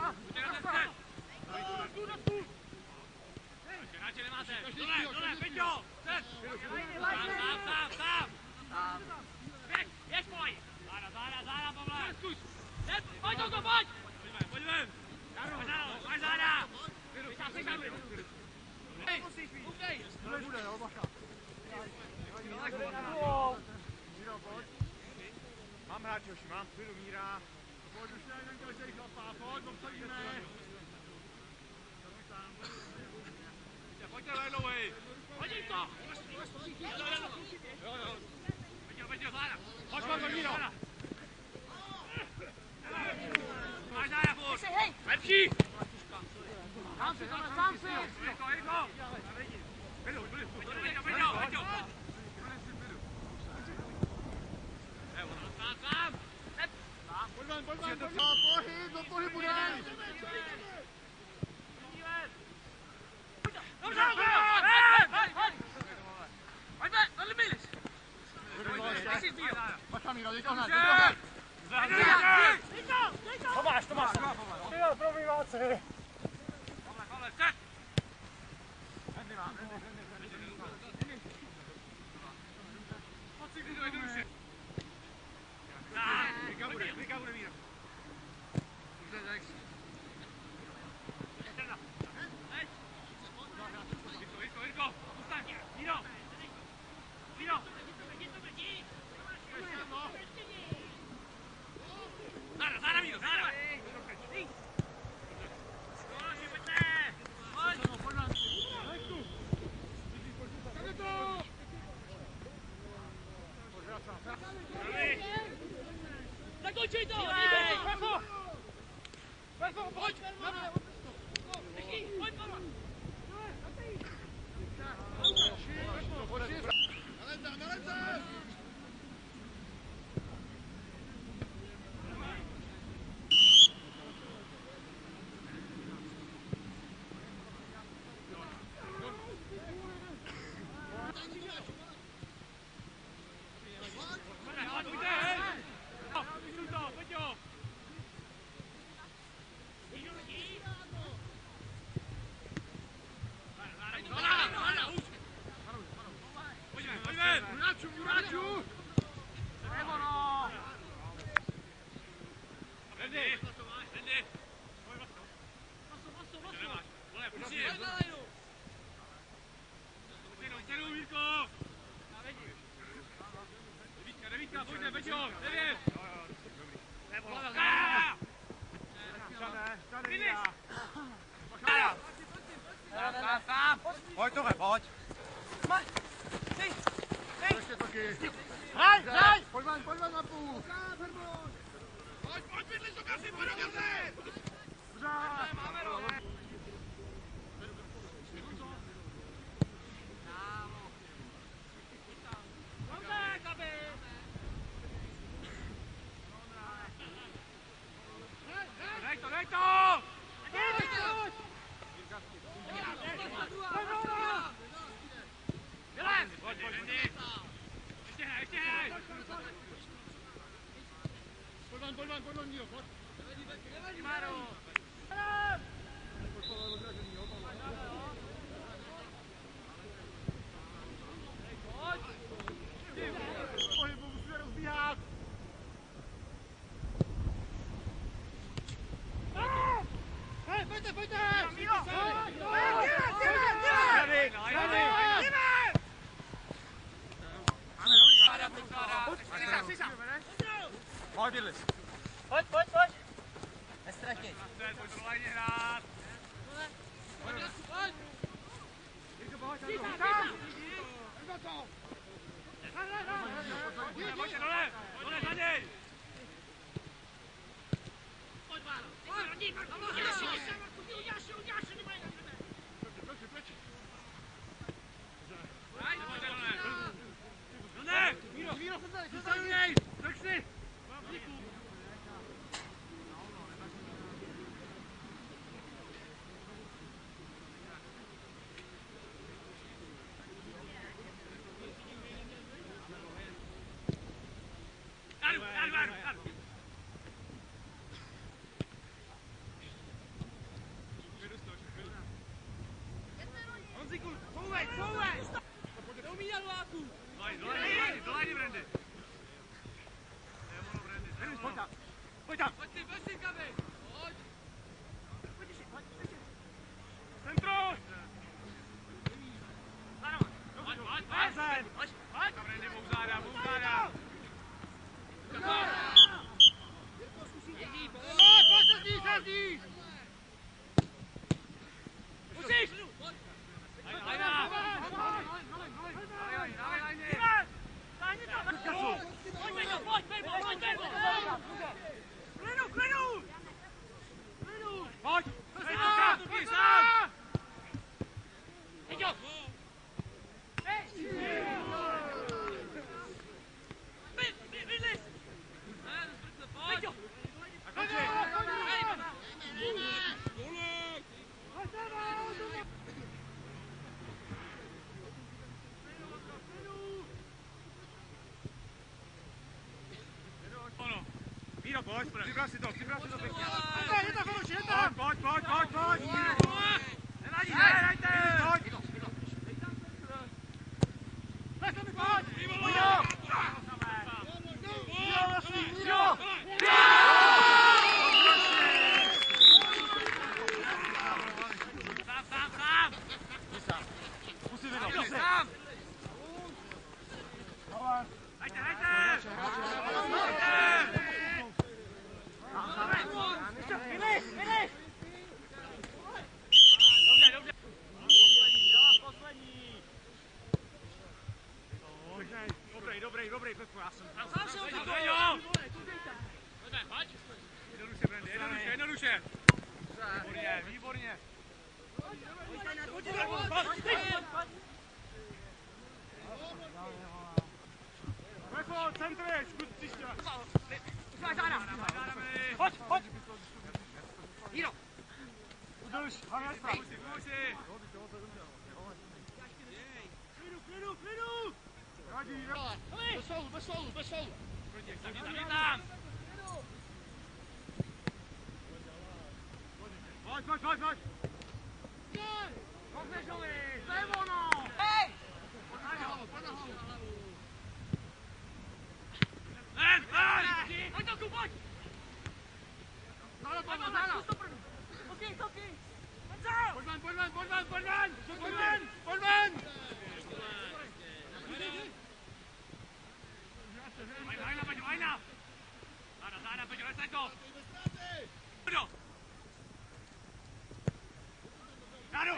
Mám hráče, už mám chvíli Míra. Pojď už jeden každý chlapá, pojď, obsadíme. Pojďte, Lejlovi. Pojď jim to. Jo. Pojď, Zára. Pojď, Míro. Máš Zára, furt. Lepší. Sám si. Jirko. Pojď. Pojď, pohyb, do pohybu dej! Dobře, pojďme, vedli Milis! Pojď tam, Míro, dej to hned, Tomáš! Míro, promýváci! Pavle, set! Hendy mám, Pojď si, když dojdu ruši! Klika bude, Míro. Jirko, ustaň! Míro! Zára, Míro, Zára! Zakončuj to! Pojď! Pojď, Pavla! Nalezte! Pojď tohle, pojď! Ještě taky! Hraj! Pojď ven na půl! Pojď, bydli, Zokasi, pojď do gazy! Pořád! Máme role! Dej to! Ještě hraj! Pojď van, Míro, pojď! Máro! Pohybu, musíme rozbíhat! Pojďte! Míro! Pojď, Bidlis. Pojď. Nestratěj. Pojď do lajně hrát. Pojď. Pojďte dole za něj. Pojď, Váro. Uděláš, nemají na tebe. Pleči. Ne, Míro, zůstaň u něj, drž si. Randy, Bouzáda. Jezdí! Musíš! Lajna! Pojď! Sám! Míro, pojď, připrav si to pěkně. Je to, Feluši, je tam! Pojď! Nevadí, hrajte! Pojď! Sám! Dobrý, Pepko, já jsem... Sám se ho jednoduše. Výborně. Pepko, centruješ, zkus příště. Pojď. Jíro. Udrž, Havěstra. Klidu. Bez faulu. Tam. Pojď. Pojď, to je ono. Hej! Pojď na hlavu. Pojď, Toku, pojď! Záda! Okej! Pojď ven! Vajna! Záda, Peťo, nestaň to! Pojď! Zádu!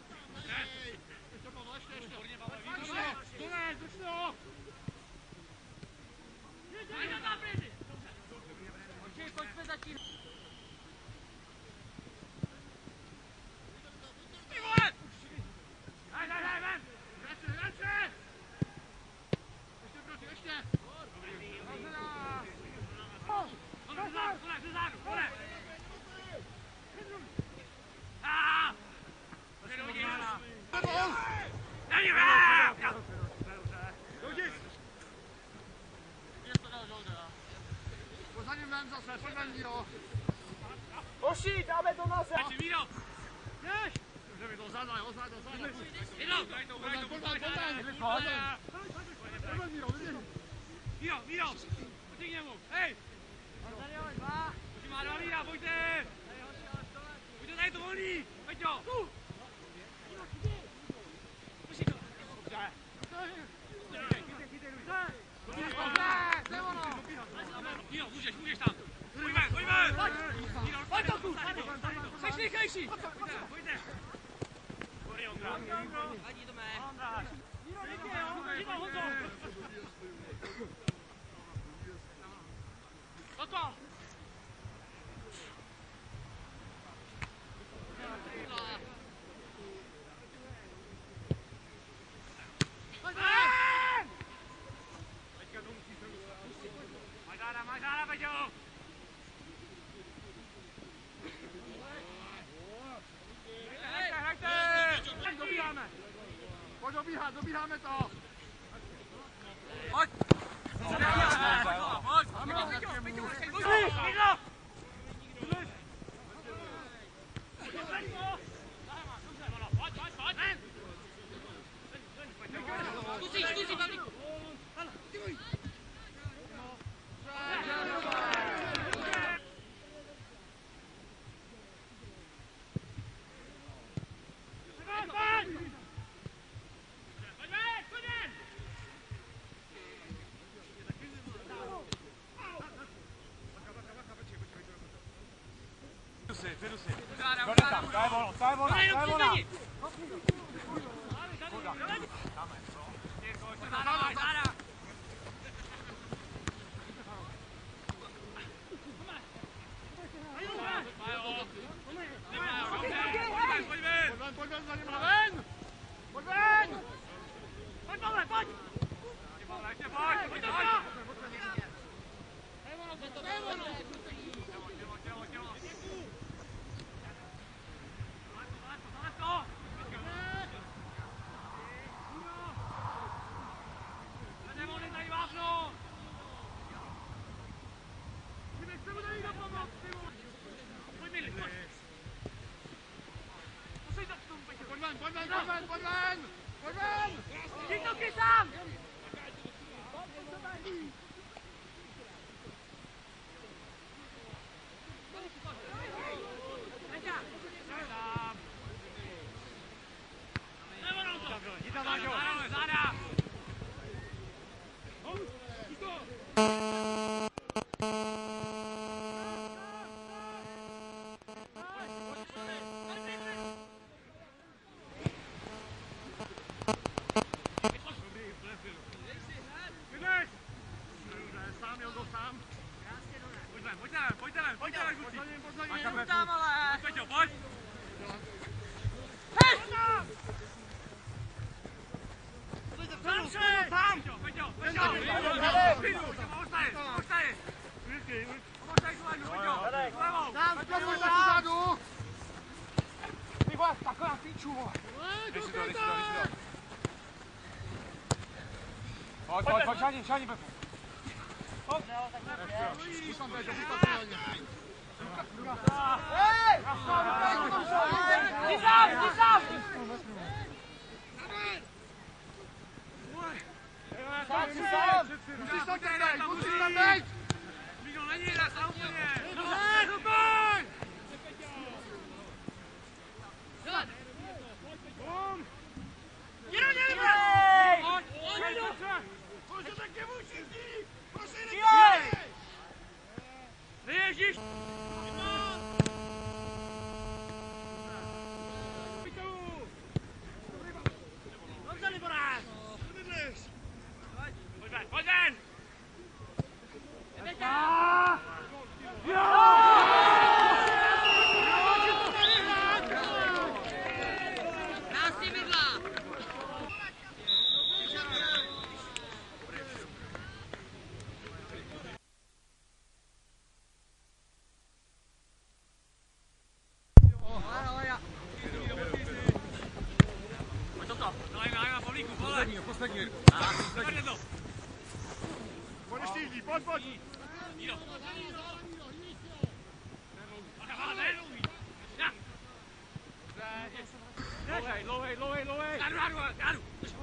Ještě to! Vajna tam, Brady! Počkej, pojďme začít. Ty vole! Daj, ven! Ještě! Ještě! Pole! Hoši, dáme to na zem! Míro! Jdeš! Dobře, to zada. Míro! Pojď k němu! Hej! Hoši má 2 Míra, pojďte! Pojďte, tady to volný! Peťo! Hoši to! Dobře! Míro, můžeš tam! Pojďme! Pojď, Toku! Jseš rychlejší! Pojďte! Dobrý, Ondra! Vadí to mé! Míro, díky, Honzo! Toto! Teďka to musí se ustat. Máš záda, Peťo! Pojď dobíháme to! Pojď! Zkusí, Pavlíku! Pojď, šáni, Befu. Musíš tam teď, musíš tam teď! Mikro, není hra, sám úplně! Ježíš! Dobře, Liborák! Pojď ven! Poslední. Pojď ještě jdí, pojď! Dlouhej! Dáru!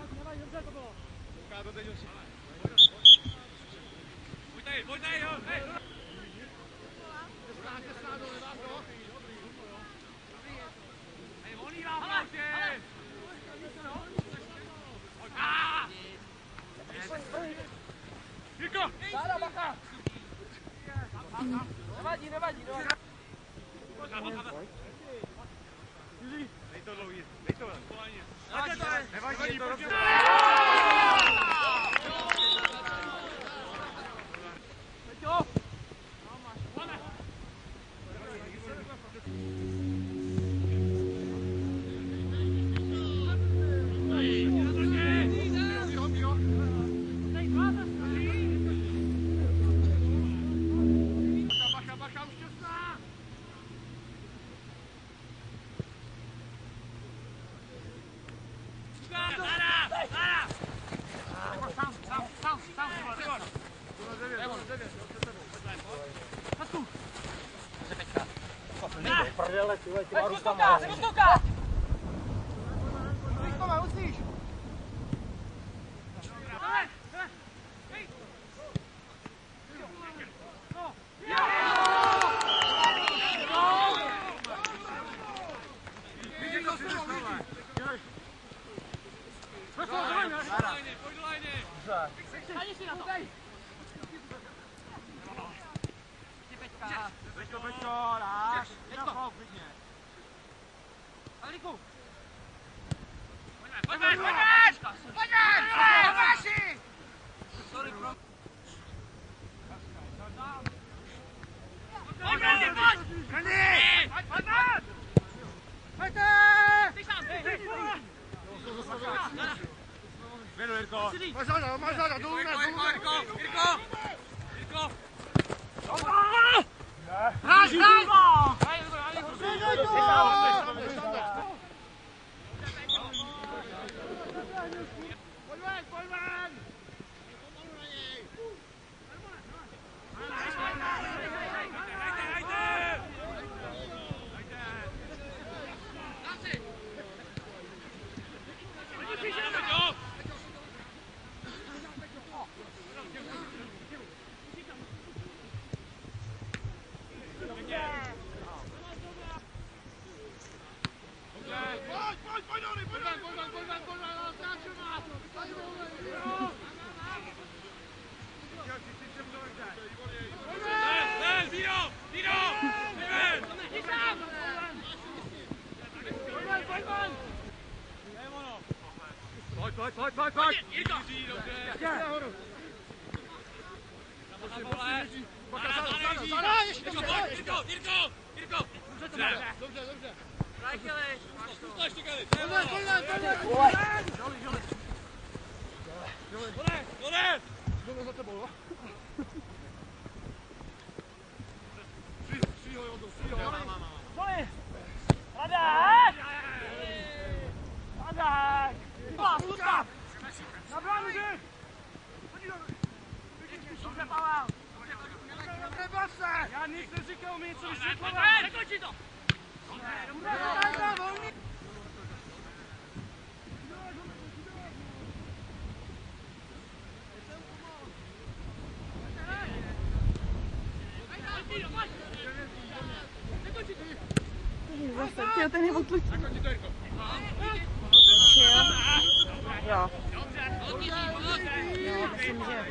Pojď tady, jo! Hej, volný vám, Jirko! Záda, bacha! Nevadí. Dej to dlouhý, dej to ven. Nevadí, pojď! Prdele, tyhle, ty má ruka má. Musíš! Beďko, dáš. Na faul, klidně. Aliku! Pojď! Sorry, bro. Vedu, Jirko. Máš záda, dolů ne. Jirko! Hráš! Pojď ven! Pojď! Jirko! Jirko! Dobře! Daj, Kelly! Máš to! Ještě, Kelly! Dole! Dole za tebou, jo? Střího, Jondo, střího. Dole! Hladák! Hladák! Luka! Na bránu, jdi! Dobře, Pavel! Nebav se! Já nic neříkal, mi něco vysvětlovat! Překončí to! Volný! Zase, tyjo, ten je odlučí. Překončí to, Jirko. Jo. Jo, Myslím, že...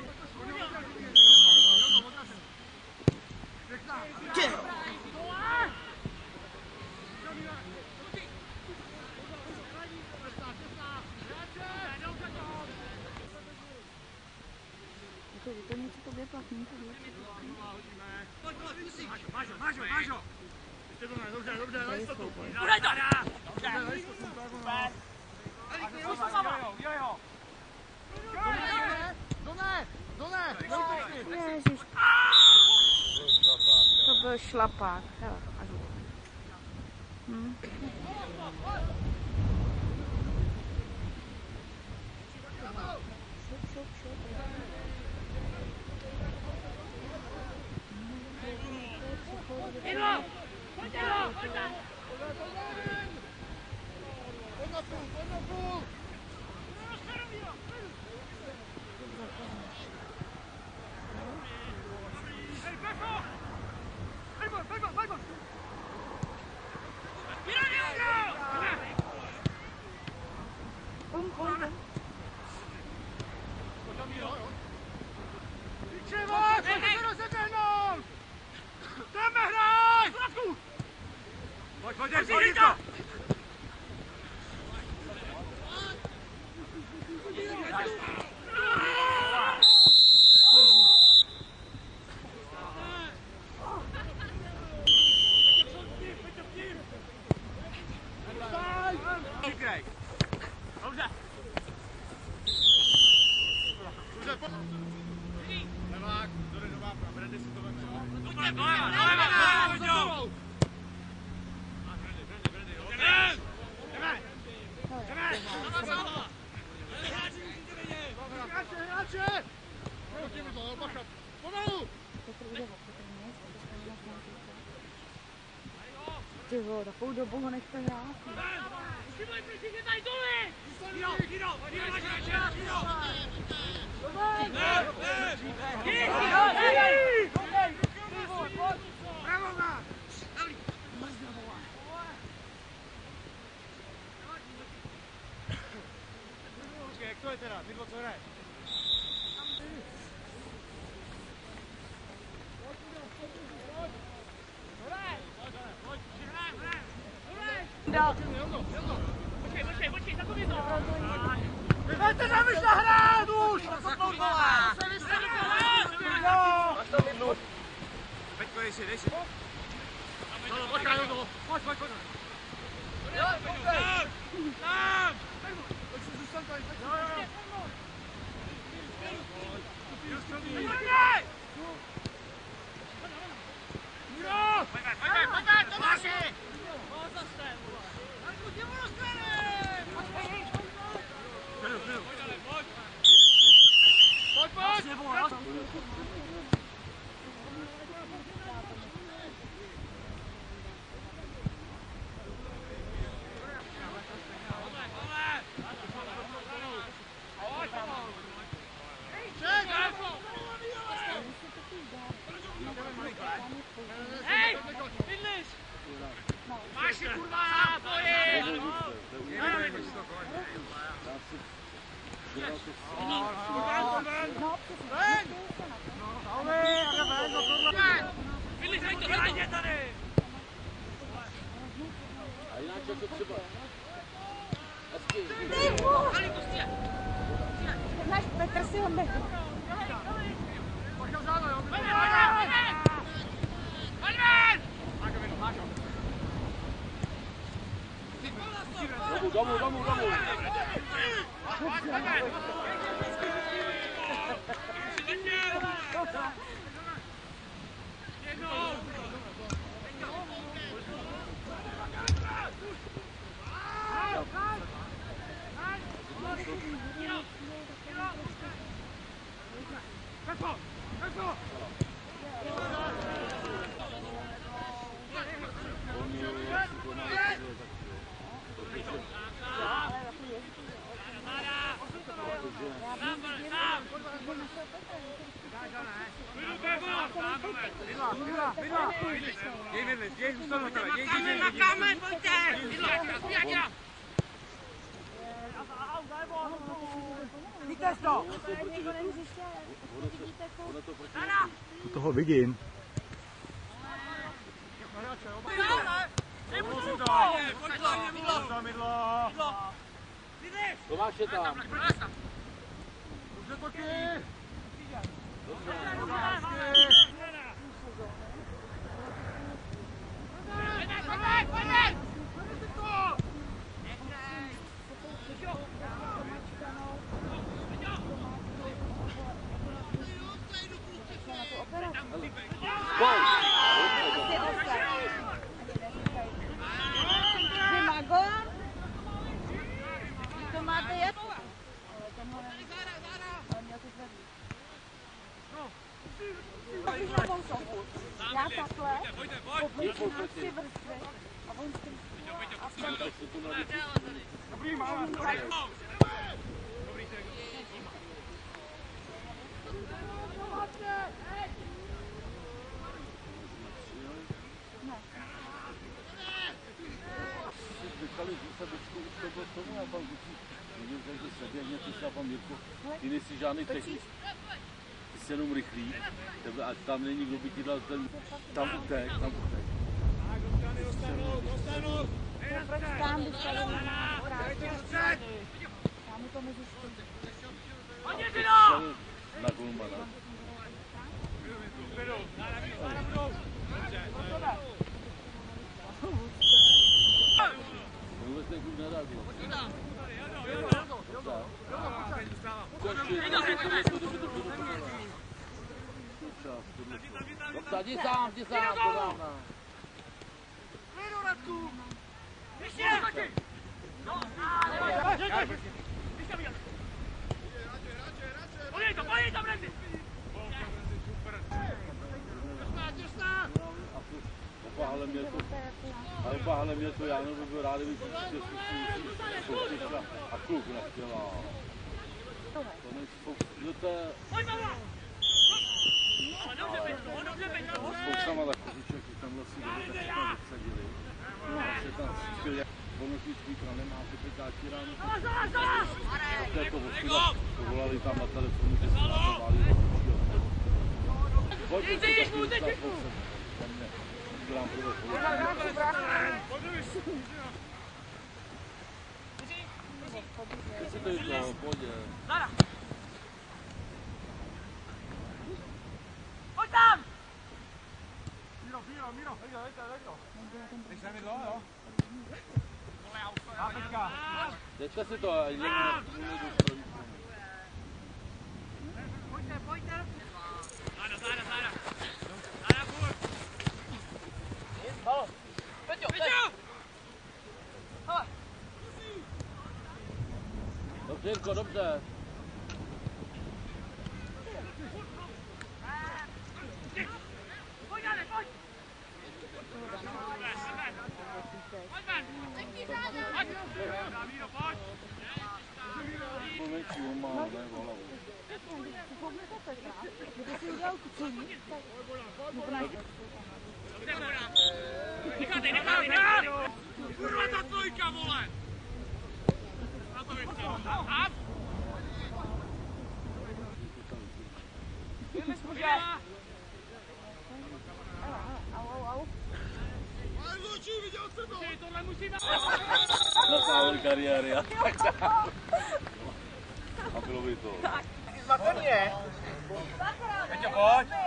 To něco to vyplatní. Máš ho! Ještě to ne, dobře, na jistotu. Budej to! Na jistotu, Done! Ježiš. To byl šlapák. Hele, až Pojď na půl! Pojď! Levák, dole do vápna, Brady si to Hráče! Pomalu! Ty vole, takovou dobu ho nechte hrát. Jak to je teda? Ty dva co hraje? Fouda. Počkej, takový to. Vyveďte nám už na hrát už! Peťko, dej si. Pojď. Tam! Zůstaň tady. Pojď, Tomáši! Hej! Bydliš! Máši, kurva! Pojď! Bydliš, hej to hraně tady! A jinak jako třeba. Tady to stěh! Náš Petr si ho nechal. Domů. Toho vidím. Tomáš je tam. To máte jet? Já takhle, popíšu na 3 vrstvy a on Dobrý, máma. Ty nejsi žádný technik. Ty jsi jenom rychlý. A tam není kdo by ti dal ten... Tam utek. Tam vystavil na krásně. Já mu to můžu skončit. Na golmana. Vůbec ten klub nereagoval. Jdi sám, dodávna. Pojď tam, Randy! Ale mě to Jáno by byl rád, kdyby si soutěžila a kluk nechtěla. To nejsou, to je... Pojď, mama! Ale dobře být, Spousama takovýček, že tam vlastně vysadili. Že tam cítil, jak ponožnický kran nemá, typikáči ráno. To je to ostuda, povolali tam na telefonu, že se nastavali. Pojď, udělám prvé. ty to, pojď. Zara! Pojď tam! Míro, dej to. Když se mi dlouho, jo? A teďka. Teďka si to, a jdeme na Pojďte. Záda. Záda, půjď. Balo. Peťo! Hele. Dobře, Jirko, dobře. Pojď, Jane, pojď! Povětší má, ne, hlavu. Kdyby si udělal kucení, tak... Nechátej! Kurva ta trojka, vole! Na to vypřel. Tam! Jdeme zkušet. Au. Tohle musíme... Na závěr kariéry, a tak. A bylo by to. Zmatený je. Peťo, pojď.